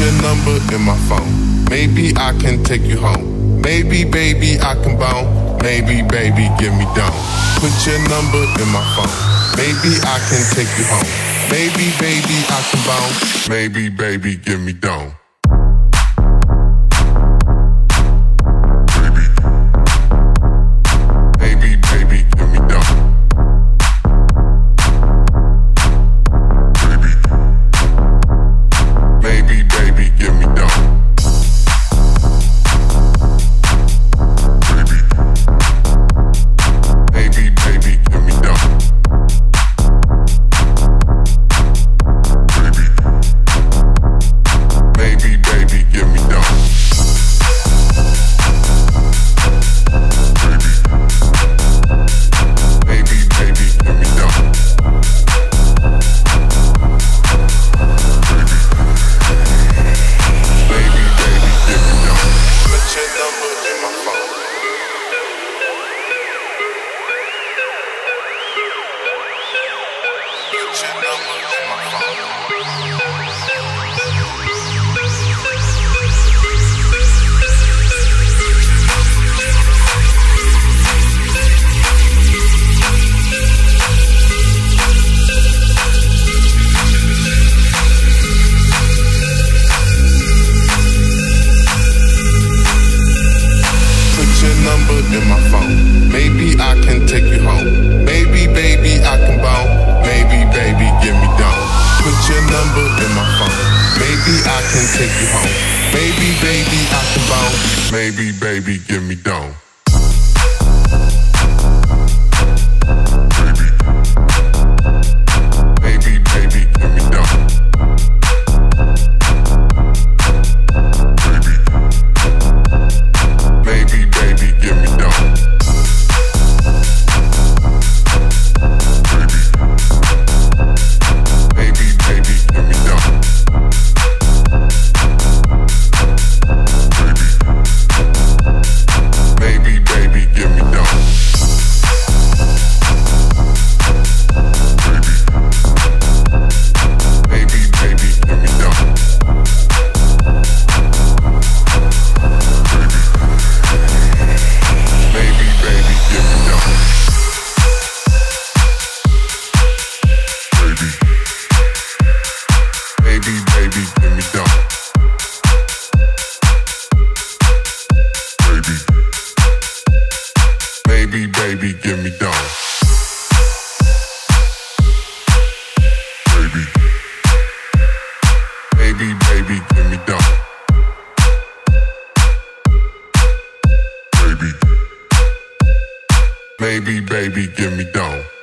your number in my phone. Maybe I can take you home. Maybe, baby, I can bone. Maybe, baby, give me down. Put your number in my phone. Maybe I can take you home. Maybe, baby, I can bone. Maybe, baby, give me down. In my phone. Maybe I can take you home. Maybe, baby, I can bone. Maybe, baby, give me down. Put your number in my phone. Maybe I can take you home. Maybe, baby, I can bone. Maybe, baby, give me down. Baby, give me down. Baby, baby, give me down. Baby, baby, give me down.